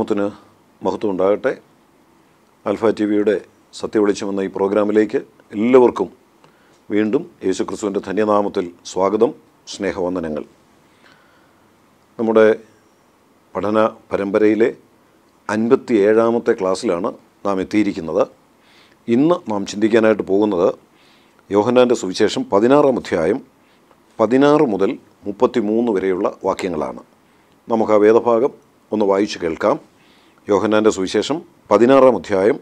ദൈവനാമത്തിന് മഹത്വം ഉണ്ടാകട്ടെ. ആൽഫ ടിവിയുടെ സത്യവെളിച്ചം എന്ന ഈ പ്രോഗ്രാമിലേക്ക് എല്ലാവർക്കും വീണ്ടും യേശുക്രിസ്തുവിൻ്റെ ധന്യനാമത്തിൽ സ്വാഗതം, സ്നേഹവന്ദനങ്ങൾ. നമ്മുടെ പഠന പരമ്പരയിലെ 57ാമത്തെ ക്ലാസ്സിലാണ് നാം എത്തിയിരിക്കുന്നത്. ഇന്ന് നാം ചിന്തിക്കാനായിട്ട് പോകുന്നത് യോഹന്നാൻ്റെ സുവിശേഷം 16-ാം അധ്യായം 16 മുതൽ 33 വരെയുള്ള വാക്യങ്ങളാണ്. നമുക്ക് ആ വേദഭാഗം ഒന്ന് വായിച്ചു കേൾക്കാം. യോഹന്നാൻ്റെ സുവിശേഷം 16-ാം അധ്യായം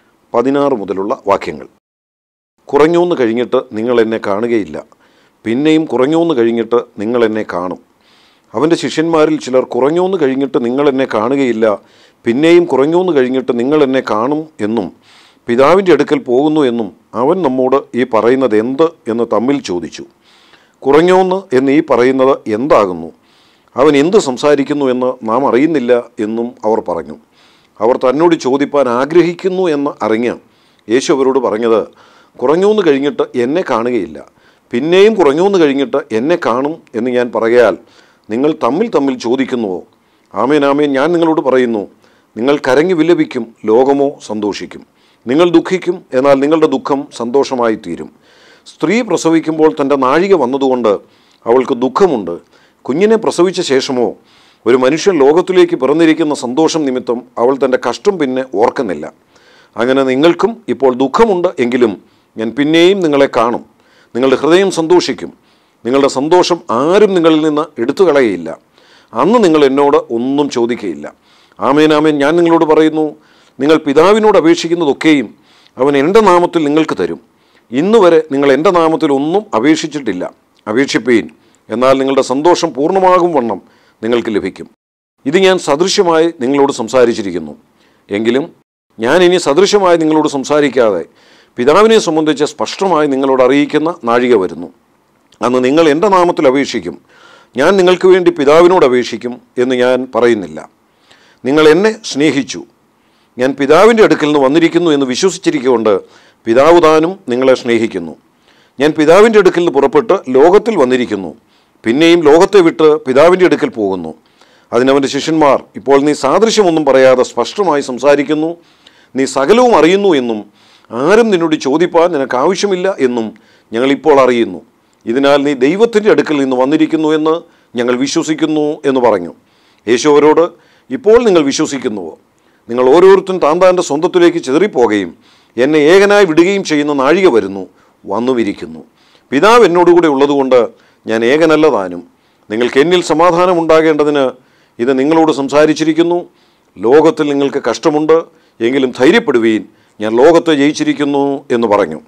16 മുതലുള്ള വാക്യങ്ങൾ. കുറഞ്ഞൂന്ന് കഴിഞ്ഞിട്ട് നിങ്ങൾ എന്നെ കാണുകയില്ല, പിന്നെയും കുറഞ്ഞൂന്ന് കഴിഞ്ഞിട്ട് നിങ്ങൾ എന്നെ കാണും. അവൻ്റെ ശിഷ്യന്മാരിൽ ചിലർ കുറഞ്ഞൂന്ന് കഴിഞ്ഞിട്ട് നിങ്ങൾ എന്നെ കാണുകയില്ല, പിന്നെയും കുറഞ്ഞൂന്ന് കഴിഞ്ഞിട്ട് നിങ്ങൾ എന്നെ കാണും എന്നും പിതാവിൻ്റെ അടുക്കൽ പോകുന്നു എന്നും അവൻ നമ്മോട് ഈ പറയുന്നത് എന്ത് എന്ന് തമ്മിൽ ചോദിച്ചു. കുറഞ്ഞൂന്ന് എന്ന് ഈ പറയുന്നത് എന്താകുന്നു? അവൻ എന്ത് സംസാരിക്കുന്നു എന്ന് നാം അറിയുന്നില്ല എന്നും അവർ പറഞ്ഞു. അവർ തന്നോട് ചോദിപ്പാൻ ആഗ്രഹിക്കുന്നു എന്ന് അറിഞ്ഞ് യേശു അവരോട് പറഞ്ഞത്, കുറഞ്ഞൂന്ന് കഴിഞ്ഞിട്ട് എന്നെ കാണുകയില്ല, പിന്നെയും കുറഞ്ഞൂന്ന് കഴിഞ്ഞിട്ട് എന്നെ കാണും എന്ന് ഞാൻ പറയാൽ നിങ്ങൾ തമ്മിൽ ചോദിക്കുന്നുവോ? ആമേൻ ആമേൻ, ഞാൻ നിങ്ങളോട് പറയുന്നു, നിങ്ങൾ കരഞ്ഞു വിലപിക്കും, ലോകമോ സന്തോഷിക്കും. നിങ്ങൾ ദുഃഖിക്കും, എന്നാൽ നിങ്ങളുടെ ദുഃഖം സന്തോഷമായി തീരും. സ്ത്രീ പ്രസവിക്കുമ്പോൾ തൻ്റെ നാഴിക വന്നതുകൊണ്ട് അവൾക്ക് ദുഃഖമുണ്ട്. കുഞ്ഞിനെ പ്രസവിച്ച ശേഷമോ ഒരു മനുഷ്യൻ ലോകത്തിലേക്ക് പിറന്നിരിക്കുന്ന സന്തോഷം നിമിത്തം അവൾ തൻ്റെ കഷ്ടം പിന്നെ ഓർക്കുന്നില്ല. അങ്ങനെ നിങ്ങൾക്കും ഇപ്പോൾ ദുഃഖമുണ്ട്, എങ്കിലും ഞാൻ പിന്നെയും നിങ്ങളെ കാണും. നിങ്ങളുടെ ഹൃദയം സന്തോഷിക്കും. നിങ്ങളുടെ സന്തോഷം ആരും നിങ്ങളിൽ നിന്ന് എടുത്തു കളയയില്ല. അന്ന് നിങ്ങൾ എന്നോട് ഒന്നും ചോദിക്കുകയില്ല. ആമേൻ ആമേൻ, ഞാൻ നിങ്ങളോട് പറയുന്നു, നിങ്ങൾ പിതാവിനോട് അപേക്ഷിക്കുന്നതൊക്കെയും അവൻ എൻ്റെ നാമത്തിൽ നിങ്ങൾക്ക് തരും. ഇന്ന് വരെ നിങ്ങൾ എൻ്റെ നാമത്തിൽ ഒന്നും അപേക്ഷിച്ചിട്ടില്ല. അപേക്ഷിപ്പീൻ, എന്നാൽ നിങ്ങളുടെ സന്തോഷം പൂർണ്ണമാകും വണ്ണം നിങ്ങൾക്ക് ലഭിക്കും. ഇത് ഞാൻ സദൃശ്യമായി നിങ്ങളോട് സംസാരിച്ചിരിക്കുന്നു. എങ്കിലും ഞാൻ ഇനി സദൃശ്യമായി നിങ്ങളോട് സംസാരിക്കാതെ പിതാവിനെ സംബന്ധിച്ച് സ്പഷ്ടമായി നിങ്ങളോട് അറിയിക്കുന്ന നാഴിക വരുന്നു. അന്ന് നിങ്ങൾ എൻ്റെ നാമത്തിൽ അപേക്ഷിക്കും. ഞാൻ നിങ്ങൾക്ക് വേണ്ടി പിതാവിനോട് അപേക്ഷിക്കും എന്ന് ഞാൻ പറയുന്നില്ല. നിങ്ങൾ എന്നെ സ്നേഹിച്ചു. ഞാൻ പിതാവിൻ്റെ അടുക്കൽ നിന്ന് വന്നിരിക്കുന്നു എന്ന് വിശ്വസിച്ചിരിക്കൊണ്ട് പിതാവ് താനും നിങ്ങളെ സ്നേഹിക്കുന്നു. ഞാൻ പിതാവിൻ്റെ അടുക്കൽ നിന്ന് പുറപ്പെട്ട് ലോകത്തിൽ വന്നിരിക്കുന്നു, പിന്നെയും ലോകത്തെ വിട്ട് പിതാവിൻ്റെ അടുക്കൽ പോകുന്നു. അതിനവൻ്റെ ശിഷ്യന്മാർ, ഇപ്പോൾ നീ സാദൃശ്യമൊന്നും പറയാതെ സ്പഷ്ടമായി സംസാരിക്കുന്നു. നീ സകലവും അറിയുന്നു എന്നും ആരും നിന്നോട് ചോദിപ്പാൻ നിനക്ക് ആവശ്യമില്ല എന്നും ഞങ്ങളിപ്പോൾ അറിയുന്നു. ഇതിനാൽ നീ ദൈവത്തിൻ്റെ അടുക്കൽ നിന്ന് വന്നിരിക്കുന്നു എന്ന് ഞങ്ങൾ വിശ്വസിക്കുന്നു എന്ന് പറഞ്ഞു. യേശു അവരോട്, ഇപ്പോൾ നിങ്ങൾ വിശ്വസിക്കുന്നുവോ? നിങ്ങൾ ഓരോരുത്തരും താൻ്റെ സ്വന്തത്തിലേക്ക് ചിതറിപ്പോകുകയും എന്നെ ഏകനായി വിടുകയും ചെയ്യുന്ന നാഴിക വരുന്നു, വന്നുമിരിക്കുന്നു. പിതാവ് എന്നോടുകൂടെ ഉള്ളതുകൊണ്ട് ഞാൻ ഏകനല്ല താനും. നിങ്ങൾക്ക് എന്നിൽ സമാധാനം ഉണ്ടാകേണ്ടതിന് ഇത് നിങ്ങളോട് സംസാരിച്ചിരിക്കുന്നു. ലോകത്തിൽ നിങ്ങൾക്ക് കഷ്ടമുണ്ട്, എങ്കിലും ധൈര്യപ്പെടുവീൻ, ഞാൻ ലോകത്തെ ജയിച്ചിരിക്കുന്നു എന്ന് പറഞ്ഞു.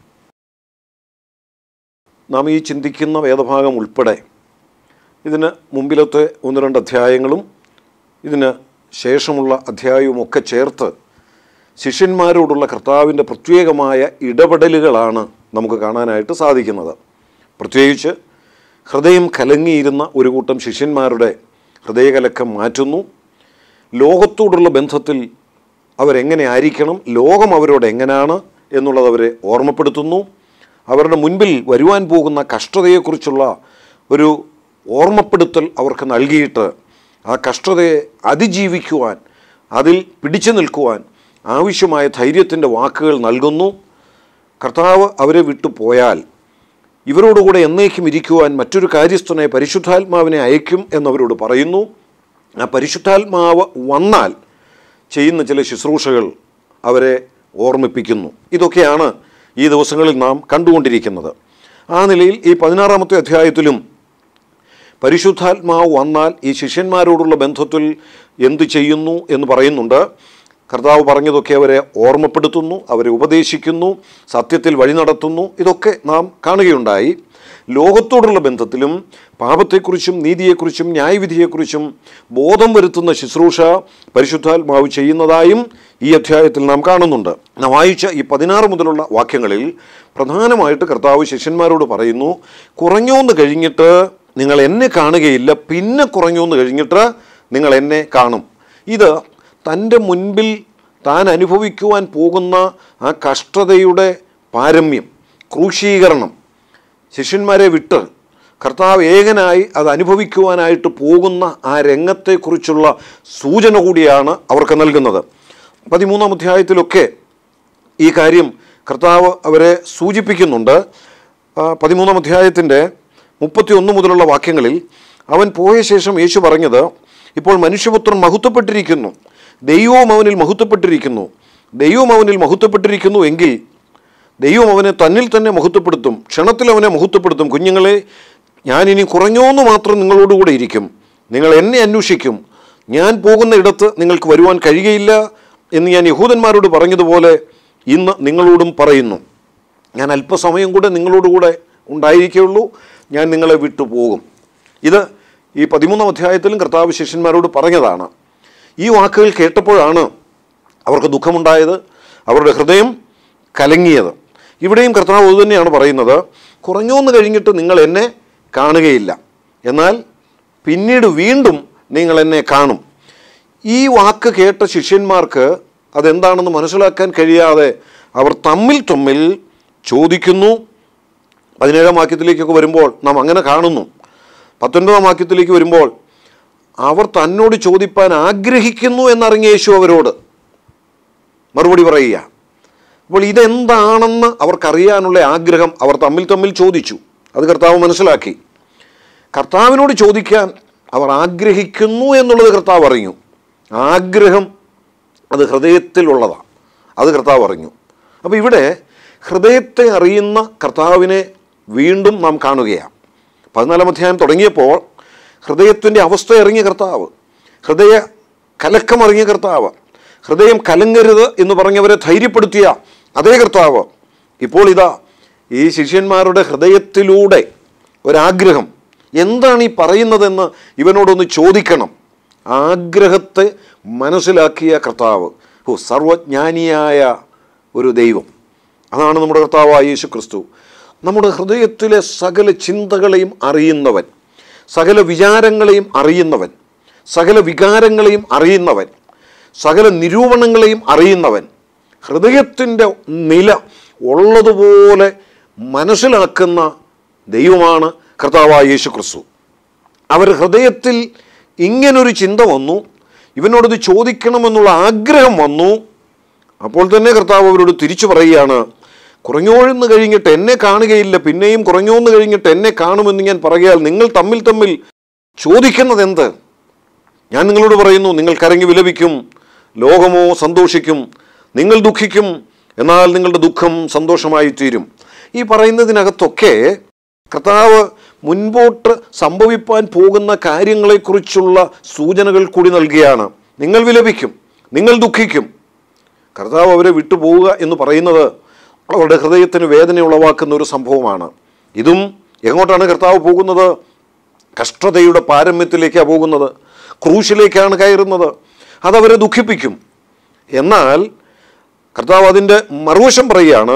നാം ഈ ചിന്തിക്കുന്ന വേദഭാഗം ഉൾപ്പെടെ ഇതിന് മുമ്പിലത്തെ 1-2 അധ്യായങ്ങളും ഇതിന് ശേഷമുള്ള അധ്യായവുമൊക്കെ ചേർത്ത് ശിഷ്യന്മാരോടുള്ള കർത്താവിൻ്റെ പ്രത്യേകമായ ഇടപെടലുകളാണ് നമുക്ക് കാണാനായിട്ട് സാധിക്കുന്നത്. പ്രത്യേകിച്ച് ഹൃദയം കലങ്ങിയിരുന്ന ഒരു കൂട്ടം ശിഷ്യന്മാരുടെ ഹൃദയകലക്കം മാറ്റുന്നു. ലോകത്തോടുള്ള ബന്ധത്തിൽ അവരെങ്ങനെ ആയിരിക്കണം, ലോകം അവരോട് എങ്ങനെയാണ് എന്നുള്ളത് അവരെ ഓർമ്മപ്പെടുത്തുന്നു. അവരുടെ മുൻപിൽ വരുവാൻ പോകുന്ന കഷ്ടതയെക്കുറിച്ചുള്ള ഒരു ഓർമ്മപ്പെടുത്തൽ അവർക്ക് നൽകിയിട്ട് ആ കഷ്ടതയെ അതിജീവിക്കുവാൻ, അതിൽ പിടിച്ചു നിൽക്കുവാൻ ആവശ്യമായ ധൈര്യത്തിൻ്റെ വാക്കുകൾ നൽകുന്നു. കർത്താവ് അവരെ വിട്ടു പോയാൽ ഇവരോടുകൂടെ എന്നേക്കും ഇരിക്കുവാൻ മറ്റൊരു കാര്യസ്ഥനെ, പരിശുദ്ധാത്മാവിനെ അയക്കും എന്നവരോട് പറയുന്നു. ആ പരിശുദ്ധാത്മാവ് വന്നാൽ ചെയ്യുന്ന ചില ശുശ്രൂഷകൾ അവരെ ഓർമ്മിപ്പിക്കുന്നു. ഇതൊക്കെയാണ് ഈ ദിവസങ്ങളിൽ നാം കണ്ടുകൊണ്ടിരിക്കുന്നത്. ആ നിലയിൽ ഈ 16-ാമത്തെ അധ്യായത്തിലും പരിശുദ്ധാത്മാവ് വന്നാൽ ഈ ശിഷ്യന്മാരോടുള്ള ബന്ധത്തിൽ എന്തു ചെയ്യുന്നു എന്ന് പറയുന്നുണ്ട്. കർത്താവ് പറഞ്ഞതൊക്കെ അവരെ ഓർമ്മപ്പെടുത്തുന്നു, അവരെ ഉപദേശിക്കുന്നു, സത്യത്തിൽ വഴി നടത്തുന്നു. ഇതൊക്കെ നാം കാണുകയുണ്ടായി. ലോകത്തോടുള്ള ബന്ധത്തിലും പാപത്തെക്കുറിച്ചും നീതിയെക്കുറിച്ചും ന്യായവിധിയെക്കുറിച്ചും ബോധം വരുത്തുന്ന ശുശ്രൂഷ പരിശുദ്ധാത്മാവ് ചെയ്യുന്നതായും ഈ അധ്യായത്തിൽ നാം കാണുന്നുണ്ട്. നാം വായിച്ച ഈ 16 മുതലുള്ള വാക്യങ്ങളിൽ പ്രധാനമായിട്ട് കർത്താവ് ശിഷ്യന്മാരോട് പറയുന്നു, കുറഞ്ഞൂന്ന് കഴിഞ്ഞിട്ട് നിങ്ങൾ എന്നെ കാണുകയില്ല, പിന്നെ കുറഞ്ഞൂന്ന് കഴിഞ്ഞിട്ട് നിങ്ങൾ എന്നെ കാണും. ഇത് തൻ്റെ മുൻപിൽ താൻ അനുഭവിക്കുവാൻ പോകുന്ന ആ കഷ്ടതയുടെ പാരമ്യം, ക്രൂശീകരണം, ശിഷ്യന്മാരെ വിട്ട് കർത്താവ് ഏകനായി അത് അനുഭവിക്കുവാനായിട്ട് പോകുന്ന ആ രംഗത്തെക്കുറിച്ചുള്ള സൂചന കൂടിയാണ് അവർക്ക് നൽകുന്നത്. 13-ാം അധ്യായത്തിലൊക്കെ ഈ കാര്യം കർത്താവ് അവരെ സൂചിപ്പിക്കുന്നുണ്ട്. 13-ാം അധ്യായത്തിൻ്റെ 31 മുതലുള്ള വാക്യങ്ങളിൽ അവൻ പോയ ശേഷം യേശു പറഞ്ഞത്, ഇപ്പോൾ മനുഷ്യപുത്രൻ മഹത്വപ്പെട്ടിരിക്കുന്നു, ദൈവവും അവനിൽ മഹത്വപ്പെട്ടിരിക്കുന്നു. ദൈവം അവനിൽ മഹത്വപ്പെട്ടിരിക്കുന്നു എങ്കിൽ ദൈവം അവനെ തന്നിൽ തന്നെ മഹത്വപ്പെടുത്തും, ക്ഷണത്തിൽ അവനെ മഹത്വപ്പെടുത്തും. കുഞ്ഞുങ്ങളെ, ഞാനിനി കുറഞ്ഞോന്ന് മാത്രം നിങ്ങളോടുകൂടെ ഇരിക്കും. നിങ്ങൾ എന്നെ അന്വേഷിക്കും. ഞാൻ പോകുന്ന ഇടത്ത് നിങ്ങൾക്ക് വരുവാൻ കഴിയുകയില്ല എന്ന് ഞാൻ യഹൂദന്മാരോട് പറഞ്ഞതുപോലെ ഇന്ന് നിങ്ങളോടും പറയുന്നു. ഞാൻ അല്പസമയം കൂടെ നിങ്ങളോടുകൂടെ ഉണ്ടായിരിക്കുകയുള്ളൂ, ഞാൻ നിങ്ങളെ വിട്ടുപോകും. ഇത് ഈ 13-ാം അധ്യായത്തിലും കർത്താവ് ശിഷ്യന്മാരോട് പറഞ്ഞതാണ്. ഈ വാക്കുകൾ കേട്ടപ്പോഴാണ് അവർക്ക് ദുഃഖമുണ്ടായത്, അവരുടെ ഹൃദയം കലങ്ങിയത്. ഇവിടെയും കർത്താവ് അതുതന്നെയാണ് പറയുന്നത്. കുറഞ്ഞോന്ന് കഴിഞ്ഞിട്ട് നിങ്ങൾ എന്നെ കാണുകയില്ല, എന്നാൽ പിന്നീട് വീണ്ടും നിങ്ങൾ എന്നെ കാണും. ഈ വാക്ക് കേട്ട ശിഷ്യന്മാർക്ക് അതെന്താണെന്ന് മനസ്സിലാക്കാൻ കഴിയാതെ അവർ തമ്മിൽ ചോദിക്കുന്നു. 17-ാം വാക്യത്തിലേക്കൊക്കെ വരുമ്പോൾ നാം അങ്ങനെ കാണുന്നു. 19-ാം വാക്യത്തിലേക്ക് വരുമ്പോൾ അവർ തന്നോട് ചോദിപ്പാൻ ആഗ്രഹിക്കുന്നു എന്നറിഞ്ഞ യേശു അവരോട് മറുപടി പറയുക. അപ്പോൾ ഇതെന്താണെന്ന് അവർക്കറിയാനുള്ള ആഗ്രഹം അവർ തമ്മിൽ ചോദിച്ചു. അത് കർത്താവ് മനസ്സിലാക്കി. കർത്താവിനോട് ചോദിക്കാൻ അവർ ആഗ്രഹിക്കുന്നു എന്നുള്ളത് കർത്താവ് അറിഞ്ഞു. ആഗ്രഹം അത് ഹൃദയത്തിലുള്ളതാണ്, അത് കർത്താവ് അറിഞ്ഞു. അപ്പോൾ ഇവിടെ ഹൃദയത്തെ അറിയുന്ന കർത്താവിനെ വീണ്ടും നാം കാണുകയാണ്. 14-ാം അധ്യായം തുടങ്ങിയപ്പോൾ ഹൃദയത്തിൻ്റെ അവസ്ഥ അറിഞ്ഞ കർത്താവ്, ഹൃദയ കലക്കമറിഞ്ഞ കർത്താവ്, ഹൃദയം കലങ്ങരുത് എന്ന് പറഞ്ഞവരെ ധൈര്യപ്പെടുത്തിയ അതേ കർത്താവ് ഇപ്പോൾ ഇതാ ഈ ശിഷ്യന്മാരുടെ ഹൃദയത്തിലൂടെ ഒരാഗ്രഹം, എന്താണ് ഈ പറയുന്നതെന്ന് ഇവനോടൊന്ന് ചോദിക്കണം. ആഗ്രഹത്തെ മനസ്സിലാക്കിയ കർത്താവ്, സർവജ്ഞാനിയായ ഒരു ദൈവം, അതാണ് നമ്മുടെ കർത്താവായ യേശു ക്രിസ്തു. നമ്മുടെ ഹൃദയത്തിലെ സകല ചിന്തകളെയും അറിയുന്നവൻ, സകല വിചാരങ്ങളെയും അറിയുന്നവൻ, സകല വികാരങ്ങളെയും അറിയുന്നവൻ, സകല നിരൂപണങ്ങളെയും അറിയുന്നവൻ, ഹൃദയത്തിൻ്റെ നില ഉള്ളതുപോലെ മനസ്സിലാക്കുന്ന ദൈവമാണ് കർത്താവായ യേശു ക്രിസ്തു. അവർ ഹൃദയത്തിൽ ഇങ്ങനൊരു ചിന്ത വന്നു, ഇവനോടത് ചോദിക്കണമെന്നുള്ള ആഗ്രഹം വന്നു. അപ്പോൾ തന്നെ കർത്താവ് അവരോട് തിരിച്ചു പറയുകയാണ്, കുറഞ്ഞോന്ന് കഴിഞ്ഞിട്ട് എന്നെ കാണുകയില്ല, പിന്നെയും കുറഞ്ഞോന്ന് കഴിഞ്ഞിട്ട് എന്നെ കാണുമെന്ന് ഞാൻ പറയാൽ നിങ്ങൾ തമ്മിൽ ചോദിക്കുന്നത് എന്ത്? ഞാൻ നിങ്ങളോട് പറയുന്നു, നിങ്ങൾ കരഞ്ഞു വിലപിക്കും, ലോകമോ സന്തോഷിക്കും. നിങ്ങൾ ദുഃഖിക്കും, എന്നാൽ നിങ്ങളുടെ ദുഃഖം സന്തോഷമായി തീരും. ഈ പറയുന്നതിനകത്തൊക്കെ കർത്താവ് മുൻപോട്ട് സംഭവിപ്പാൻ പോകുന്ന കാര്യങ്ങളെക്കുറിച്ചുള്ള സൂചനകൾ കൂടി നൽകുകയാണ്. നിങ്ങൾ വിലപിക്കും, നിങ്ങൾ ദുഃഖിക്കും. കർത്താവ് അവരെ വിട്ടുപോവുക എന്ന് പറയുന്നത് അവരുടെ ഹൃദയത്തിന് വേദന ഉളവാക്കുന്ന ഒരു സംഭവമാണ്. ഇതും എങ്ങോട്ടാണ് കർത്താവ് പോകുന്നത്? കഷ്ടതയുടെ പാരമ്യത്തിലേക്കാണ് പോകുന്നത്, ക്രൂശിലേക്കാണ് കയറുന്നത്. അതവരെ ദുഃഖിപ്പിക്കും. എന്നാൽ കർത്താവ് അതിൻ്റെ മറുവശം പറയുകയാണ്,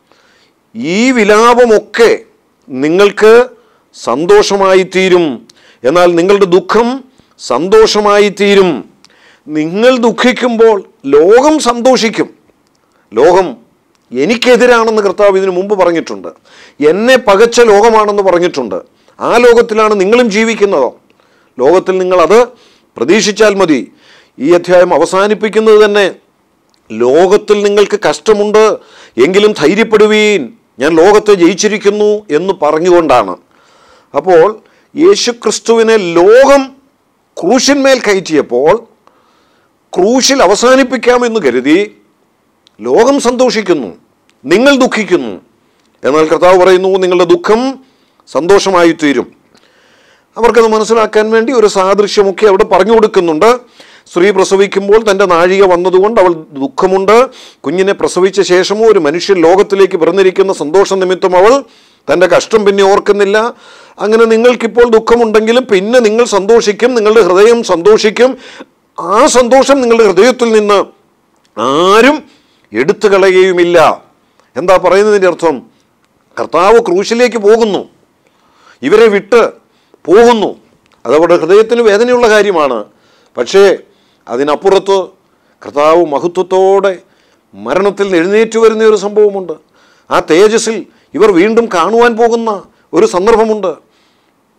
ഈ വിലാപമൊക്കെ നിങ്ങൾക്ക് സന്തോഷമായി തീരും, എന്നാൽ നിങ്ങളുടെ ദുഃഖം സന്തോഷമായി തീരും. നിങ്ങൾ ദുഃഖിക്കുമ്പോൾ ലോകം സന്തോഷിക്കും. ലോകം എനിക്കെതിരാണെന്ന് കർത്താവ് ഇതിനു മുമ്പ് പറഞ്ഞിട്ടുണ്ട്. എന്നെ പകച്ച ലോകമാണെന്ന് പറഞ്ഞിട്ടുണ്ട്. ആ ലോകത്തിലാണ് നിങ്ങളും ജീവിക്കുന്നത്. ലോകത്തിൽ നിങ്ങളത് പ്രതീക്ഷിച്ചാൽ മതി. ഈ അധ്യായം അവസാനിപ്പിക്കുന്നത് തന്നെ ലോകത്തിൽ നിങ്ങൾക്ക് കഷ്ടമുണ്ട്, എങ്കിലും ധൈര്യപ്പെടുവീൻ, ഞാൻ ലോകത്തെ ജയിച്ചിരിക്കുന്നു എന്ന് പറഞ്ഞുകൊണ്ടാണ്. അപ്പോൾ യേശുക്രിസ്തുവിനെ ലോകം ക്രൂശിന്മേൽ കയറ്റിയപ്പോൾ ക്രൂശിൽ അവസാനിപ്പിക്കാമെന്ന് കരുതി ലോകം സന്തോഷിക്കുന്നു, നിങ്ങൾ ദുഃഖിക്കുന്നു. എന്നാൽ കർത്താവ് പറയുന്നു, നിങ്ങളുടെ ദുഃഖം സന്തോഷമായി തീരും. അവർക്കത് മനസ്സിലാക്കാൻ വേണ്ടി ഒരു സാദൃശ്യമൊക്കെ അവിടെ പറഞ്ഞു കൊടുക്കുന്നുണ്ട്. സ്ത്രീ പ്രസവിക്കുമ്പോൾ തൻ്റെ നാഴിക വന്നതുകൊണ്ട് അവൾ ദുഃഖമുണ്ട്. കുഞ്ഞിനെ പ്രസവിച്ച ശേഷമോ ഒരു മനുഷ്യൻ ലോകത്തിലേക്ക് പിറന്നിരിക്കുന്ന സന്തോഷ നിമിത്തം അവൾ തൻ്റെ കഷ്ടം പിന്നെ ഓർക്കുന്നില്ല. അങ്ങനെ നിങ്ങൾക്കിപ്പോൾ ദുഃഖമുണ്ടെങ്കിലും പിന്നെ നിങ്ങൾ സന്തോഷിക്കും, നിങ്ങളുടെ ഹൃദയം സന്തോഷിക്കും. ആ സന്തോഷം നിങ്ങളുടെ ഹൃദയത്തിൽ നിന്ന് ആരും എടുത്തു കളയുകയുമില്ല. എന്താ പറയുന്നതിൻ്റെ അർത്ഥം? കർത്താവ് ക്രൂശിലേക്ക് പോകുന്നു, ഇവരെ വിട്ട് പോകുന്നു. അതവരുടെ ഹൃദയത്തിന് വേദനയുള്ള കാര്യമാണ്. പക്ഷേ അതിനപ്പുറത്ത് കർത്താവ് മഹത്വത്തോടെ മരണത്തിൽ നിന്ന് എഴുന്നേറ്റ് വരുന്ന ഒരു സംഭവമുണ്ട്. ആ തേജസ്സിൽ ഇവർ വീണ്ടും കാണുവാൻ പോകുന്ന ഒരു സന്ദർഭമുണ്ട്.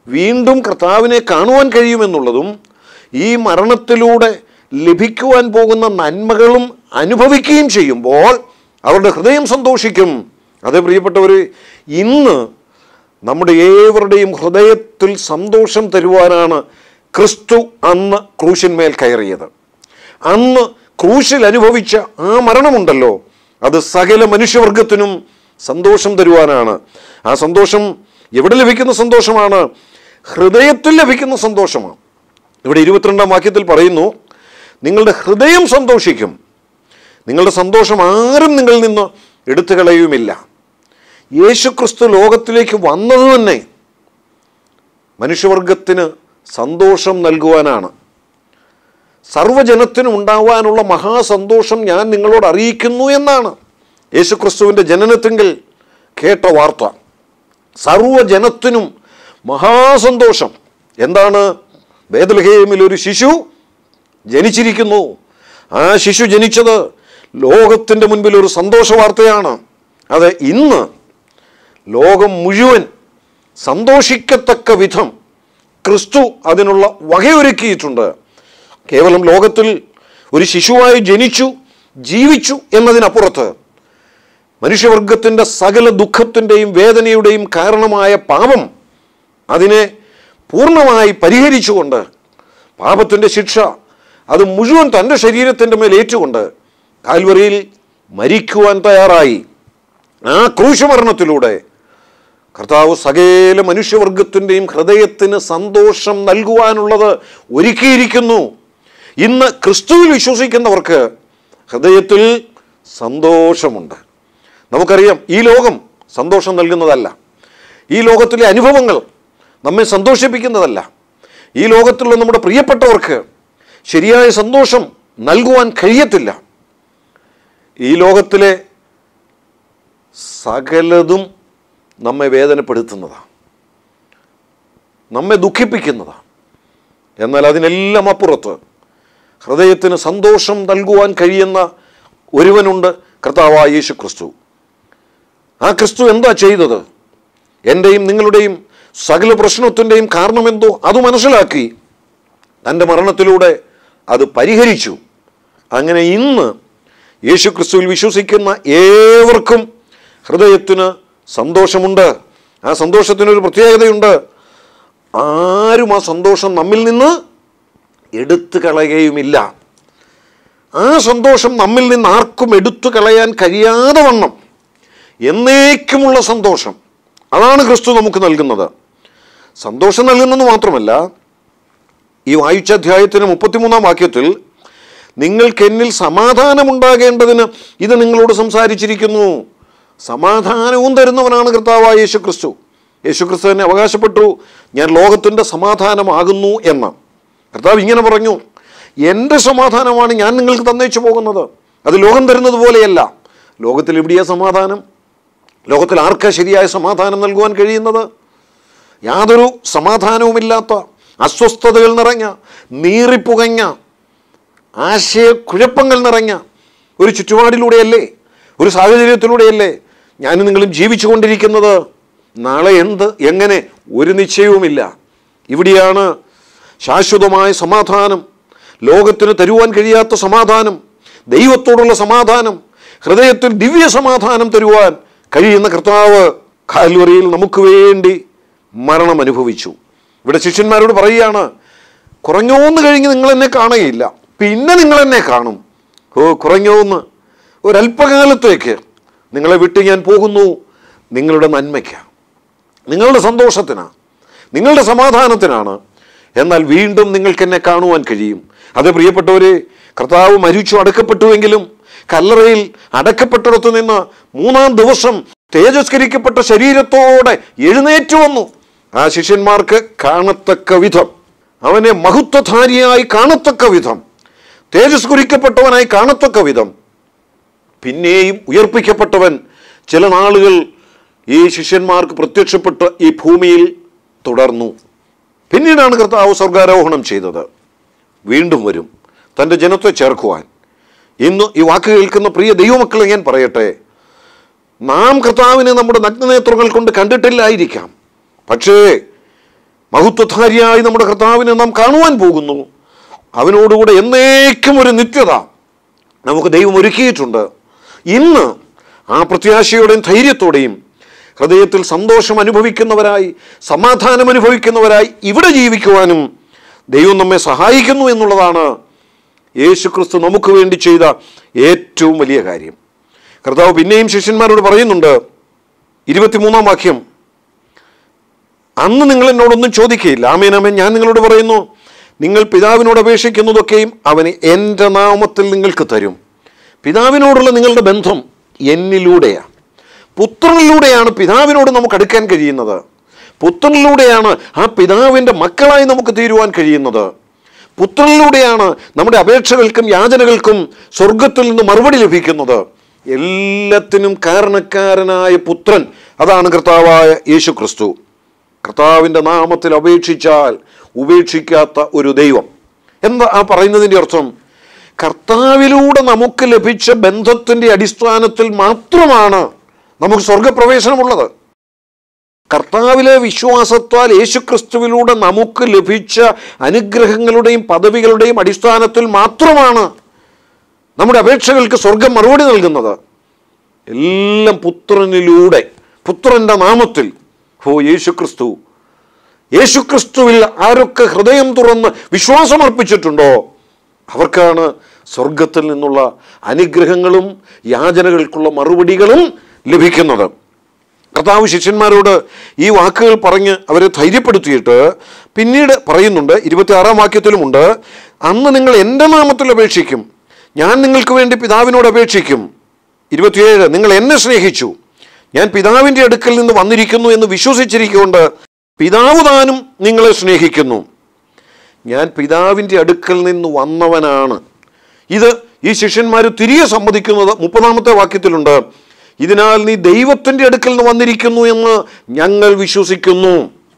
വീണ്ടും കർത്താവിനെ കാണുവാൻ കഴിയുമെന്നുള്ളതും ഈ മരണത്തിലൂടെ ലഭിക്കുവാൻ പോകുന്ന നന്മകളും അനുഭവിക്കുകയും ചെയ്യുമ്പോൾ അവരുടെ ഹൃദയം സന്തോഷിക്കും. അതേ പ്രിയപ്പെട്ടവർ, ഇന്ന് നമ്മുടെ ഏവരുടെയും ഹൃദയത്തിൽ സന്തോഷം തരുവാനാണ് ക്രിസ്തു അന്ന് ക്രൂശിന്മേൽ കയറിയത്. അന്ന് ക്രൂശിൽ അനുഭവിച്ച ആ മരണമുണ്ടല്ലോ, അത് സകല മനുഷ്യവർഗത്തിനും സന്തോഷം തരുവാനാണ്. ആ സന്തോഷം എവിടെ ലഭിക്കുന്ന സന്തോഷമാണ്? ഹൃദയത്തിൽ ലഭിക്കുന്ന സന്തോഷമാണ്. ഇവിടെ 22-ാം വാക്യത്തിൽ പറയുന്നു, നിങ്ങളുടെ ഹൃദയം സന്തോഷിക്കും. നിങ്ങളുടെ സന്തോഷം ആരും നിങ്ങളിൽ നിന്ന് എടുത്തു കളയുമില്ല. യേശുക്രിസ്തു ലോകത്തിലേക്ക് വന്നത് തന്നെ മനുഷ്യവർഗത്തിന് സന്തോഷം നൽകുവാനാണ്. സർവ്വജനത്തിനും ഉണ്ടാവാനുള്ള മഹാസന്തോഷം ഞാൻ നിങ്ങളോട് അറിയിക്കുന്നു എന്നാണ് യേശുക്രിസ്തുവിൻ്റെ ജനനത്തിങ്കിൽ കേട്ട വാർത്ത. സർവ്വജനത്തിനും മഹാസന്തോഷം. എന്താണ്? ബേത്ലഹേമിൽ ഒരു ശിശു ജനിച്ചിരിക്കുന്നു. ആ ശിശു ജനിച്ചത് ലോകത്തിൻ്റെ മുൻപിൽ ഒരു സന്തോഷ വാർത്തയാണ്. അത് ഇന്ന് ലോകം മുഴുവൻ സന്തോഷിക്കത്തക്ക വിധം ക്രിസ്തു അതിനുള്ള വകയൊരുക്കിയിട്ടുണ്ട്. കേവലം ലോകത്തിൽ ഒരു ശിശുവായി ജനിച്ചു ജീവിച്ചു എന്നതിനപ്പുറത്ത് മനുഷ്യവർഗത്തിൻ്റെ സകല ദുഃഖത്തിൻ്റെയും വേദനയുടെയും കാരണമായ പാപം അതിനെ പൂർണ്ണമായി പരിഹരിച്ചുകൊണ്ട് പാപത്തിൻ്റെ ശിക്ഷ അത് മുഴുവൻ തൻ്റെ ശരീരത്തിൻ്റെ മേൽ ഏറ്റുകൊണ്ട് കാൽവറിയിൽ മരിക്കുവാൻ തയ്യാറായി. ആ ക്രൂശമരണത്തിലൂടെ കർത്താവ് സകല മനുഷ്യവർഗത്തിൻ്റെയും ഹൃദയത്തിന് സന്തോഷം നൽകുവാനുള്ളത് ഒരുക്കിയിരിക്കുന്നു. ഇന്ന് ക്രിസ്തുവിൽ വിശ്വസിക്കുന്നവർക്ക് ഹൃദയത്തിൽ സന്തോഷമുണ്ട്. നമുക്കറിയാം, ഈ ലോകം സന്തോഷം നൽകുന്നതല്ല. ഈ ലോകത്തിലെ അനുഭവങ്ങൾ നമ്മെ സന്തോഷിപ്പിക്കുന്നതല്ല. ഈ ലോകത്തിലുള്ള നമ്മുടെ പ്രിയപ്പെട്ടവർക്ക് ശരിയായ സന്തോഷം നൽകുവാൻ കഴിയത്തില്ല. ഈ ലോകത്തിലെ സകലതും നമ്മെ വേദനപ്പെടുത്തുന്നതാണ്, നമ്മെ ദുഃഖിപ്പിക്കുന്നതാണ്. എന്നാൽ അതിനെല്ലാം അപ്പുറത്ത് ഹൃദയത്തിന് സന്തോഷം നൽകുവാൻ കഴിയുന്ന ഒരുവനുണ്ട്, കർത്താവായ യേശു ക്രിസ്തു. ആ ക്രിസ്തു എന്താ ചെയ്തത്? എൻ്റെയും നിങ്ങളുടെയും സകല പ്രശ്നത്തിൻ്റെയും കാരണമെന്തോ അത് മനസ്സിലാക്കി തൻ്റെ മരണത്തിലൂടെ അത് പരിഹരിച്ചു. അങ്ങനെ ഇന്ന് യേശു ക്രിസ്തുവിൽ വിശ്വസിക്കുന്ന ഏവർക്കും ഹൃദയത്തിന് സന്തോഷമുണ്ട്. ആ സന്തോഷത്തിനൊരു പ്രത്യേകതയുണ്ട്. ആരും ആ സന്തോഷം നമ്മിൽ നിന്ന് എടുത്തു കളയുകയുമില്ല. ആ സന്തോഷം നമ്മിൽ നിന്ന് ആർക്കും എടുത്തു കളയാൻ കഴിയാതെ വണ്ണം എന്നേക്കുമുള്ള സന്തോഷം, അതാണ് ക്രിസ്തു നമുക്ക് നൽകുന്നത്. സന്തോഷം നൽകുന്നത് മാത്രമല്ല, ഈ വായിച്ച അധ്യായത്തിന് 33-ാം വാക്യത്തിൽ നിങ്ങൾക്ക് എന്നിൽ സമാധാനമുണ്ടാകേണ്ടതിന് ഇത് നിങ്ങളോട് സംസാരിച്ചിരിക്കുന്നു. സമാധാനവും തരുന്നവനാണ് കർത്താവായ യേശു ക്രിസ്തു. യേശു ക്രിസ്തു തന്നെ അവകാശപ്പെട്ടു, ഞാൻ ലോകത്തിൻ്റെ സമാധാനമാകുന്നു എന്ന്. കർത്താവ് ഇങ്ങനെ പറഞ്ഞു, എൻ്റെ സമാധാനമാണ് ഞാൻ നിങ്ങൾക്ക് തന്നേച്ചു പോകുന്നത്. അത് ലോകം തരുന്നത് പോലെയല്ല. ലോകത്തിൽ എവിടെയാ സമാധാനം? ലോകത്തിൽ ആർക്കാ ശരിയായ സമാധാനം നൽകുവാൻ കഴിയുന്നത്? യാതൊരു സമാധാനവുമില്ലാത്ത, അസ്വസ്ഥതകൾ നിറഞ്ഞ, നീറിപ്പുകഞ്ഞ, ആശയക്കുഴപ്പങ്ങൾ നിറഞ്ഞ ഒരു ചുറ്റുപാടിലൂടെയല്ലേ, ഒരു സാഹചര്യത്തിലൂടെയല്ലേ ഞാനും നിങ്ങളും ജീവിച്ചു കൊണ്ടിരിക്കുന്നത്. നാളെ എന്ത്, എങ്ങനെ, ഒരു നിശ്ചയവുമില്ല. ഇവിടെയാണ് ശാശ്വതമായ സമാധാനം, ലോകത്തിന് തരുവാൻ കഴിയാത്ത സമാധാനം, ദൈവത്തോടുള്ള സമാധാനം, ഹൃദയത്തിൽ ദിവ്യ സമാധാനം തരുവാൻ കഴിയുന്ന കർത്താവ് കാൽവറിയിൽ നമുക്ക് വേണ്ടി മരണം അനുഭവിച്ചു. ഇവിടെ ശിഷ്യന്മാരോട് പറയുകയാണ്, കുറഞ്ഞോന്ന് കഴിഞ്ഞ് നിങ്ങളെന്നെ കാണുകയില്ല, പിന്നെ നിങ്ങളെന്നെ കാണും. കുറഞ്ഞോന്ന്, ഒരല്പകാലത്തേക്ക് നിങ്ങളെ വിട്ട് ഞാൻ പോകുന്നു, നിങ്ങളുടെ നന്മയ്ക്കാണ്, നിങ്ങളുടെ സന്തോഷത്തിനാണ്, നിങ്ങളുടെ സമാധാനത്തിനാണ്. എന്നാൽ വീണ്ടും നിങ്ങൾക്കെന്നെ കാണുവാൻ കഴിയും. അത് പ്രിയപ്പെട്ടവരെ, കർത്താവ് മരിച്ചു അടക്കപ്പെട്ടുവെങ്കിലും കല്ലറയിൽ അടക്കപ്പെട്ടിടത്തു നിന്ന് 3-ാം ദിവസം തേജസ്കരിക്കപ്പെട്ട ശരീരത്തോടെ എഴുന്നേറ്റു വന്നു. ആ ശിഷ്യന്മാർക്ക് കാണത്തക്ക വിധം, അവനെ മഹത്വധാരിയായി കാണത്തക്ക വിധം, തേജസ്കരിക്കപ്പെട്ടവനായി കാണത്തക്ക വിധം പിന്നെയും ഉയർപ്പിക്കപ്പെട്ടവൻ ചില നാളുകൾ ഈ ശിഷ്യന്മാർക്ക് പ്രത്യക്ഷപ്പെട്ട് ഈ ഭൂമിയിൽ തുടർന്നു. പിന്നീടാണ് കർത്താവ് സ്വർഗാരോഹണം ചെയ്തത്. വീണ്ടും വരും തൻ്റെ ജനത്തെ ചേർക്കുവാൻ. ഇന്ന് ഈ വാക്ക് കേൾക്കുന്ന പ്രിയ ദൈവമക്കളെ ഞാൻ പറയട്ടെ, നാം കർത്താവിനെ നമ്മുടെ നഗ്നനേത്രങ്ങൾ കൊണ്ട് കണ്ടിട്ടില്ലായിരിക്കാം. പക്ഷേ മഹത്വധാരിയായി നമ്മുടെ കർത്താവിനെ നാം കാണുവാൻ പോകുന്നു. അവനോടുകൂടെ എന്നേക്കും ഒരു നിത്യത നമുക്ക് ദൈവം ഒരുക്കിയിട്ടുണ്ട്. ഇന്ന് ആ പ്രത്യാശയോടെയും ധൈര്യത്തോടെയും ഹൃദയത്തിൽ സന്തോഷം അനുഭവിക്കുന്നവരായി, സമാധാനം അനുഭവിക്കുന്നവരായി ഇവിടെ ജീവിക്കുവാനും ദൈവം നമ്മെ സഹായിക്കുന്നു എന്നുള്ളതാണ് യേശുക്രിസ്തു നമുക്ക് വേണ്ടി ചെയ്ത ഏറ്റവും വലിയ കാര്യം. കർത്താവ് പിന്നെയും ശിഷ്യന്മാരോട് പറയുന്നുണ്ട്, 23-ാം വാക്യം, അന്ന് നിങ്ങൾ എന്നോടൊന്നും ചോദിക്കുകയില്ല. ആമേൻ ആമേൻ, ഞാൻ നിങ്ങളോട് പറയുന്നു, നിങ്ങൾ പിതാവിനോട് അപേക്ഷിക്കുന്നതൊക്കെയും അവന് എൻ്റെ നാമത്തിൽ നിങ്ങൾക്ക് തരും. പിതാവിനോടുള്ള നിങ്ങളുടെ ബന്ധം എന്നിലൂടെയാണ്, പുത്രനിലൂടെയാണ് പിതാവിനോട് നമുക്ക് അടുക്കാൻ കഴിയുന്നത്. പുത്രനിലൂടെയാണ് ആ പിതാവിൻ്റെ മക്കളായി നമുക്ക് തീരുവാൻ കഴിയുന്നത്. പുത്രനിലൂടെയാണ് നമ്മുടെ അപേക്ഷകൾക്കും യാചനകൾക്കും സ്വർഗത്തിൽ നിന്ന് മറുപടി ലഭിക്കുന്നത്. എല്ലാത്തിനും കാരണക്കാരനായ പുത്രൻ, അതാണ് കർത്താവായ യേശുക്രിസ്തു. കർത്താവിൻ്റെ നാമത്തിൽ അപേക്ഷിച്ചാൽ ഉപേക്ഷിക്കാത്ത ഒരു ദൈവം. എന്താ ആ പറയുന്നതിൻ്റെ അർത്ഥം? കർത്താവിലൂടെ നമുക്ക് ലഭിച്ച ബന്ധത്തിൻ്റെ അടിസ്ഥാനത്തിൽ മാത്രമാണ് നമുക്ക് സ്വർഗപ്രവേശനമുള്ളത്. കർത്താവിലെ വിശ്വാസത്താൽ യേശുക്രിസ്തുവിലൂടെ നമുക്ക് ലഭിച്ച അനുഗ്രഹങ്ങളുടെയും പദവികളുടെയും അടിസ്ഥാനത്തിൽ മാത്രമാണ് നമ്മുടെ അപേക്ഷകൾക്ക് സ്വർഗം മറുപടി നൽകുന്നത്. എല്ലാം പുത്രനിലൂടെ, പുത്രൻ്റെ നാമത്തിൽ. യേശുക്രിസ്തു, യേശുക്രിസ്തുവിൽ ആരൊക്കെ ഹൃദയം തുറന്ന് വിശ്വാസമർപ്പിച്ചിട്ടുണ്ടോ അവർക്കാണ് സ്വർഗത്തിൽ നിന്നുള്ള അനുഗ്രഹങ്ങളും യാചനകൾക്കുള്ള മറുപടികളും ലഭിക്കുന്നത്. കർത്താവ് ശിഷ്യന്മാരോട് ഈ വാക്കുകൾ പറഞ്ഞ് അവരെ ധൈര്യപ്പെടുത്തിയിട്ട് പിന്നീട് പറയുന്നുണ്ട്, 26-ാം വാക്യത്തിലുമുണ്ട്, അന്ന് നിങ്ങൾ എൻ്റെ നാമത്തിൽ അപേക്ഷിക്കും, ഞാൻ നിങ്ങൾക്ക് വേണ്ടി പിതാവിനോട് അപേക്ഷിക്കും. 27, നിങ്ങൾ എന്നെ സ്നേഹിച്ചു, ഞാൻ പിതാവിൻ്റെ അടുക്കൽ നിന്ന് വന്നിരിക്കുന്നു എന്ന് വിശ്വസിച്ചിരിക്കൊണ്ട് പിതാവ് താനും നിങ്ങളെ സ്നേഹിക്കുന്നു. ഞാൻ പിതാവിൻ്റെ അടുക്കൽ നിന്ന് വന്നവനാണ്. ഇത് ഈ ശിഷ്യന്മാർ തിരികെ സമ്മതിക്കുന്നത് 30-ാമത്തെ വാക്യത്തിലുണ്ട്. ഇതിനാൽ നീ ദൈവത്തിൻ്റെ അടുക്കൽ നിന്ന് വന്നിരിക്കുന്നു എന്ന് ഞങ്ങൾ വിശ്വസിക്കുന്നു.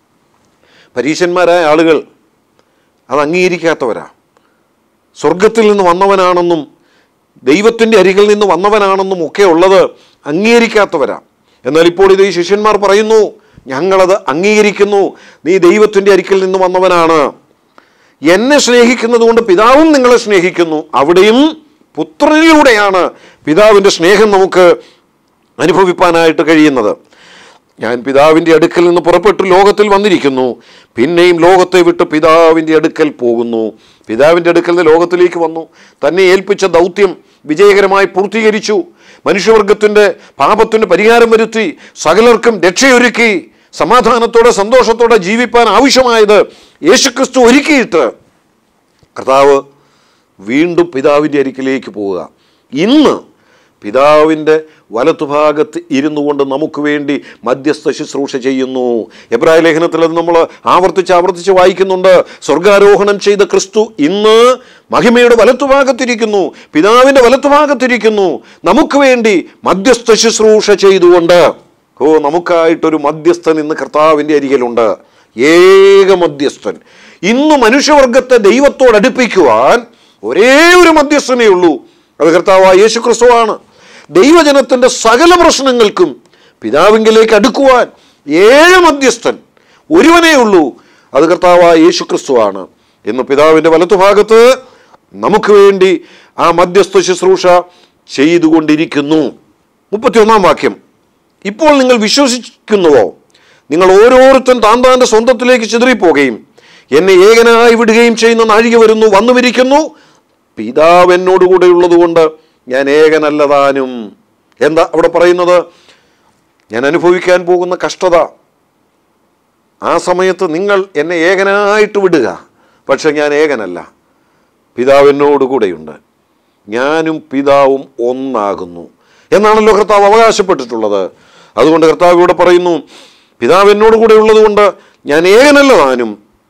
പരീശന്മാരായ ആളുകൾ അത് അംഗീകരിക്കാത്തവരാ. സ്വർഗത്തിൽ നിന്ന് വന്നവനാണെന്നും ദൈവത്തിൻ്റെ അരികിൽ നിന്ന് വന്നവനാണെന്നും ഒക്കെ ഉള്ളത് അംഗീകരിക്കാത്തവരാ. എന്നാൽ ഇപ്പോൾ ഇത് ഈ ശിഷ്യന്മാർ പറയുന്നു, ഞങ്ങളത് അംഗീകരിക്കുന്നു, നീ ദൈവത്തിൻ്റെ അരികിൽ നിന്ന് വന്നവനാണ്. എന്നെ സ്നേഹിക്കുന്നത് കൊണ്ട് പിതാവും നിങ്ങളെ സ്നേഹിക്കുന്നു. അവിടെയും പുത്രനിലൂടെയാണ് പിതാവിൻ്റെ സ്നേഹം നമുക്ക് അനുഭവിപ്പാനായിട്ട് കഴിയുന്നത്. ഞാൻ പിതാവിൻ്റെ അടുക്കൽ നിന്ന് പുറപ്പെട്ടു ലോകത്തിൽ വന്നിരിക്കുന്നു, പിന്നെയും ലോകത്തെ വിട്ട് പിതാവിൻ്റെ അടുക്കൽ പോകുന്നു. പിതാവിൻ്റെ അടുക്കൽ നിന്ന് ലോകത്തിലേക്ക് വന്നു, തന്നെ ഏൽപ്പിച്ച ദൗത്യം വിജയകരമായി പൂർത്തീകരിച്ചു, മനുഷ്യവർഗത്തിൻ്റെ പാപത്തിന് പരിഹാരം വരുത്തി, സകലർക്കും രക്ഷയൊരുക്കി, സമാധാനത്തോടെ സന്തോഷത്തോടെ ജീവിപ്പാൻ ആവശ്യമായത് യേശുക്രിസ്തു ഒരുക്കിയിട്ട് കർത്താവ് വീണ്ടും പിതാവിൻ്റെ അരികിലേക്ക് പോവുക. ഇന്ന് പിതാവിൻ്റെ വലത്തുഭാഗത്ത് ഇരുന്നു കൊണ്ട് നമുക്ക് വേണ്ടി മധ്യസ്ഥ ശുശ്രൂഷ ചെയ്യുന്നു. എബ്രായ ലേഖനത്തിൽ അത് നമ്മൾ ആവർത്തിച്ച് വായിക്കുന്നുണ്ട്. സ്വർഗാരോഹണം ചെയ്ത ക്രിസ്തു ഇന്ന് മഹിമയുടെ വലത്തുഭാഗത്തിരിക്കുന്നു, പിതാവിൻ്റെ വലത്തുഭാഗത്തിരിക്കുന്നു, നമുക്ക് വേണ്ടി മധ്യസ്ഥ ശുശ്രൂഷ ചെയ്തുകൊണ്ട്. നമുക്കായിട്ടൊരു മധ്യസ്ഥൻ ഇന്ന് കർത്താവിൻ്റെ അരികിലുണ്ട്, ഏക മധ്യസ്ഥൻ. ഇന്ന് മനുഷ്യവർഗത്തെ ദൈവത്തോട് അടുപ്പിക്കുവാൻ ഒരേ ഒരു മധ്യസ്ഥനേ ഉള്ളൂ, അത് കർത്താവായ യേശുക്രിസ്തുവാണ്. ദൈവജനത്തിൻ്റെ സകല പ്രശ്നങ്ങൾക്കും പിതാവിങ്കിലേക്ക് അടുക്കുവാൻ ഏക മധ്യസ്ഥൻ ഒരുവനേ ഉള്ളൂ, അത് കർത്താവായ യേശുക്രിസ്തുവാണ്. ഇന്ന് പിതാവിൻ്റെ വലത്തുഭാഗത്ത് നമുക്ക് വേണ്ടി ആ മധ്യസ്ഥ ശുശ്രൂഷ ചെയ്തുകൊണ്ടിരിക്കുന്നു. 31-ാം വാക്യം, ഇപ്പോൾ നിങ്ങൾ വിശ്വസിക്കുന്നുവോ? നിങ്ങൾ ഓരോരുത്തൻ താൻ്റെ സ്വന്തത്തിലേക്ക് ചിതറിപ്പോകുകയും എന്നെ ഏകനായി വിടുകയും ചെയ്യുന്ന നാഴിക വരുന്നു, വന്നുമിരിക്കുന്നു. പിതാവ് എന്നോടുകൂടെ ഉള്ളതുകൊണ്ട് ഞാൻ ഏകനല്ലതാനും. എന്താ അവിടെ പറയുന്നത്? ഞാൻ അനുഭവിക്കാൻ പോകുന്ന കഷ്ടത, ആ സമയത്ത് നിങ്ങൾ എന്നെ ഏകനായിട്ട് വിടുക, പക്ഷെ ഞാൻ ഏകനല്ല, പിതാവ് എന്നോടുകൂടെയുണ്ട്, ഞാനും പിതാവും ഒന്നാകുന്നു എന്നാണല്ലോ കർത്താവ് അവകാശപ്പെട്ടിട്ടുള്ളത്. അതുകൊണ്ട് കർത്താവ് ഇവിടെ പറയുന്നു, പിതാവ് എന്നോടുകൂടെ ഉള്ളത് കൊണ്ട് ഞാൻ ഏകനല്ല താനും.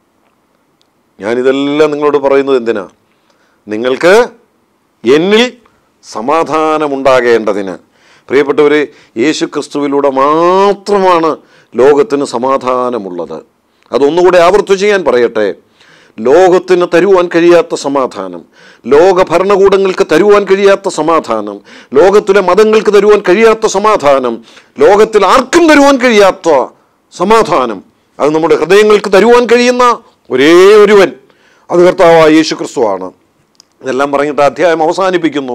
ഞാനിതെല്ലാം നിങ്ങളോട് പറയുന്നത് എന്തിനാ? നിങ്ങൾക്ക് എന്നിൽ സമാധാനമുണ്ടാകേണ്ടതിന്. പ്രിയപ്പെട്ടവരെ, യേശു ക്രിസ്തുവിലൂടെ മാത്രമാണ് ലോകത്തിന് സമാധാനമുള്ളത്. അതൊന്നുകൂടെ ആവർത്തിച്ച് ഞാൻ പറയട്ടെ. ലോകത്തിന് തരുവാൻ കഴിയാത്ത സമാധാനം, ലോക ഭരണകൂടങ്ങൾക്ക് തരുവാൻ കഴിയാത്ത സമാധാനം, ലോകത്തിലെ മതങ്ങൾക്ക് തരുവാൻ കഴിയാത്ത സമാധാനം, ലോകത്തിൽ ആർക്കും തരുവാൻ കഴിയാത്ത സമാധാനം, അത് നമ്മുടെ ഹൃദയങ്ങൾക്ക് തരുവാൻ കഴിയുന്ന ഒരേ ഒരുവൻ, അത് കർത്താവായ യേശു ക്രിസ്തുവാണ്. ഇതെല്ലാം പറഞ്ഞിട്ട് അധ്യായം അവസാനിപ്പിക്കുന്നു.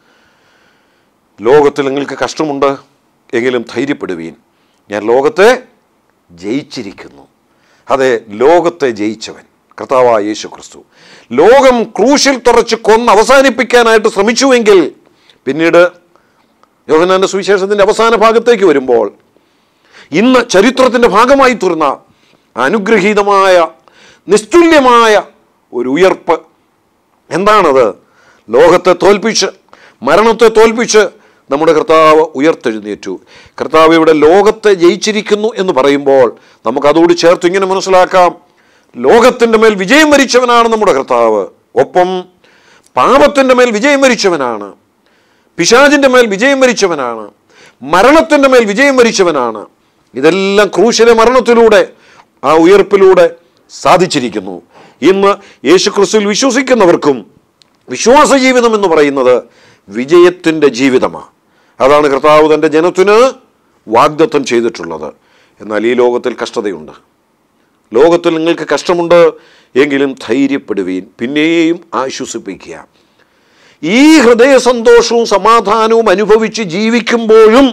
ലോകത്തിൽ നിങ്ങൾക്ക് കഷ്ടമുണ്ട്, എങ്കിലും ധൈര്യപ്പെടുവീൻ, ഞാൻ ലോകത്തെ ജയിച്ചിരിക്കുന്നു. അതെ, ലോകത്തെ ജയിച്ചവൻ കർത്താവായ യേശു ക്രിസ്തു. ലോകം ക്രൂശിൽ തറച്ച് കൊന്ന് അവസാനിപ്പിക്കാനായിട്ട് ശ്രമിച്ചുവെങ്കിൽ പിന്നീട് യോഹന്നാന്റെ സുവിശേഷത്തിൻ്റെ അവസാന ഭാഗത്തേക്ക് വരുമ്പോൾ ഇന്ന് ചരിത്രത്തിൻ്റെ ഭാഗമായി തീർന്ന അനുഗ്രഹീതമായ നിസ്തുല്യമായ ഒരു ഉയർപ്പ് എന്താണത്? ലോകത്തെ തോൽപ്പിച്ച്, മരണത്തെ തോൽപ്പിച്ച് നമ്മുടെ കർത്താവ് ഉയർത്തെഴുന്നേറ്റു. കർത്താവ് ഇവിടെ ലോകത്തെ ജയിച്ചിരിക്കുന്നു എന്ന് പറയുമ്പോൾ നമുക്കതോട് ചേർത്ത് ഇങ്ങനെ മനസ്സിലാക്കാം, ലോകത്തിൻ്റെ മേൽ വിജയം വരിച്ചവനാണ് നമ്മുടെ കർത്താവ്. ഒപ്പം പാപത്തിൻ്റെ മേൽ വിജയം വരിച്ചവനാണ്, പിശാചിൻ്റെ മേൽ വിജയം വരിച്ചവനാണ്, മരണത്തിൻ്റെ മേൽ വിജയം വരിച്ചവനാണ്. ഇതെല്ലാം ക്രൂശിലെ മരണത്തിലൂടെ, ആ ഉയർപ്പിലൂടെ സാധിച്ചിരിക്കുന്നു. ഇന്ന് യേശുക്രിസ്തുവിൽ വിശ്വസിക്കുന്നവർക്കും വിശ്വാസ ജീവിതം എന്ന് പറയുന്നത് വിജയത്തിൻ്റെ ജീവിതമാണ്. അതാണ് കർത്താവ് തൻ്റെ ജനത്തിന് വാഗ്ദത്തം ചെയ്തിട്ടുള്ളത്. എന്നാൽ ഈ ലോകത്തിൽ കഷ്ടതയുണ്ട്. ലോകത്തിൽ നിങ്ങൾക്ക് കഷ്ടമുണ്ട്, എങ്കിലും ധൈര്യപ്പെടുവീൻ, പിന്നെയും ആശ്വസിപ്പിക്കുക. ഈ ഹൃദയ സന്തോഷവും സമാധാനവും അനുഭവിച്ച് ജീവിക്കുമ്പോഴും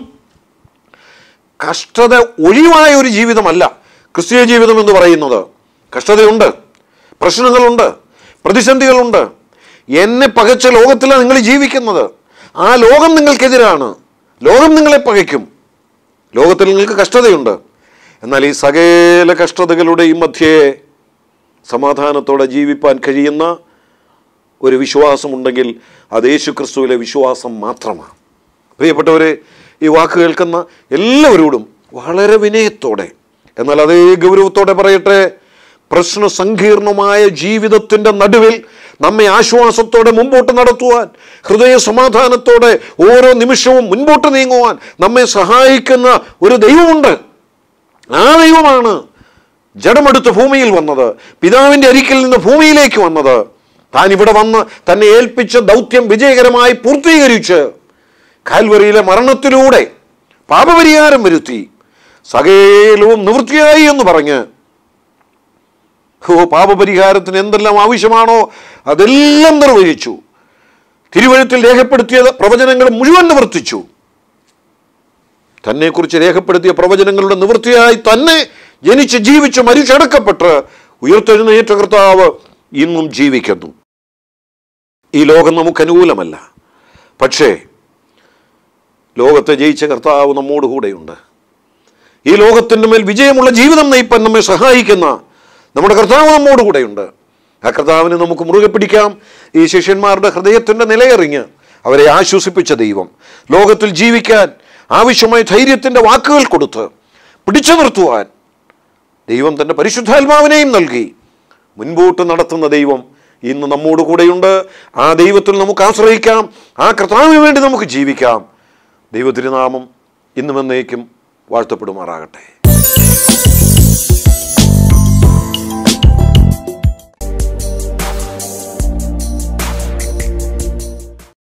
കഷ്ടത ഒഴിവായ ഒരു ജീവിതമല്ല ക്രിസ്തീയ ജീവിതം എന്ന് പറയുന്നത്. കഷ്ടതയുണ്ട്, പ്രശ്നങ്ങളുണ്ട്, പ്രതിസന്ധികളുണ്ട്. എന്നെ പകച്ച ലോകത്തിലാണ് നിങ്ങൾ ജീവിക്കുന്നത്. ആ ലോകം നിങ്ങൾക്കെതിരാണ്, ലോകം നിങ്ങളെ പകയ്ക്കും. ലോകത്തിൽ നിങ്ങൾക്ക് കഷ്ടതയുണ്ട്. എന്നാൽ ഈ സകല കഷ്ടതകളുടെയും മധ്യേ സമാധാനത്തോടെ ജീവിപ്പാൻ കഴിയുന്ന ഒരു വിശ്വാസമുണ്ടെങ്കിൽ അത് യേശുക്രിസ്തുവിലെ വിശ്വാസം മാത്രമാണ്. പ്രിയപ്പെട്ടവരെ, ഈ വാക്ക് കേൾക്കുന്ന എല്ലാവരോടും വളരെ വിനയത്തോടെ, എന്നാൽ അതേ ഗൗരവത്തോടെ പറയട്ടെ, പ്രശ്ന സങ്കീർണമായ ജീവിതത്തിൻ്റെ നടുവിൽ നമ്മെ ആശ്വാസത്തോടെ മുമ്പോട്ട് നടത്തുവാൻ, ഹൃദയ സമാധാനത്തോടെ ഓരോ നിമിഷവും മുൻപോട്ട് നീങ്ങുവാൻ നമ്മെ സഹായിക്കുന്ന ഒരു ദൈവമുണ്ട്. ആ ദൈവമാണ് ജഡമെടുത്ത് ഭൂമിയിൽ വന്നത്, പിതാവിൻ്റെ അരികിൽ നിന്ന് ഭൂമിയിലേക്ക് വന്നത്. താൻ ഇവിടെ വന്ന് തന്നെ ഏൽപ്പിച്ച ദൗത്യം വിജയകരമായി പൂർത്തീകരിച്ച് കാൽവറിയിലെ മരണത്തിലൂടെ പാപപരിഹാരം വരുത്തി സകലവും നിവൃത്തിയായി എന്ന് പറഞ്ഞ് പാപപരിഹാരത്തിന് എന്തെല്ലാം ആവശ്യമാണോ അതെല്ലാം നിർവഹിച്ചു. തിരുവഴുത്തിൽ രേഖപ്പെടുത്തിയ പ്രവചനങ്ങൾ മുഴുവൻ നിവർത്തിച്ചു. തന്നെക്കുറിച്ച് രേഖപ്പെടുത്തിയ പ്രവചനങ്ങളുടെ നിവൃത്തിയായി തന്നെ ജനിച്ച് ജീവിച്ച് മരിച്ചടക്കപ്പെട്ട് ഉയർത്തെഴുന്നേറ്റ കർത്താവ് ഇന്നും ജീവിക്കുന്നു. ഈ ലോകം നമുക്ക് അനുകൂലമല്ല, പക്ഷേ ലോകത്തെ ജയിച്ച കർത്താവ് നമ്മോട് കൂടെയുണ്ട്. ഈ ലോകത്തിൻ്റെ മേൽ വിജയമുള്ള ജീവിതം നയിപ്പാൻ നമ്മെ സഹായിക്കുന്ന നമ്മുടെ കർത്താവ് നമ്മോട് കൂടെയുണ്ട്. ആ കർത്താവിനെ നമുക്ക് മുറുകെ പിടിക്കാം. ഈ ശിഷ്യന്മാരുടെ ഹൃദയത്തിൻ്റെ നിലയറിഞ്ഞ് അവരെ ആശ്വസിപ്പിച്ച ദൈവം ലോകത്തിൽ ജീവിക്കാൻ ആവശ്യമായ ധൈര്യത്തിൻ്റെ വാക്കുകൾ കൊടുത്ത് പിടിച്ചു നിർത്തുവാൻ ദൈവം തൻ്റെ പരിശുദ്ധാത്മാവിനെയും നൽകി മുൻപോട്ട് നടത്തുന്ന ദൈവം ഇന്ന് നമ്മോട് കൂടെയുണ്ട്. ആ ദൈവത്തിൽ നമുക്ക് ആശ്രയിക്കാം, ആ കർത്താവിന് വേണ്ടി നമുക്ക് ജീവിക്കാം. ദൈവത്തിരുനാമം ഇന്നും എന്നേക്കും വാഴ്ത്തപ്പെടുമാറാകട്ടെ.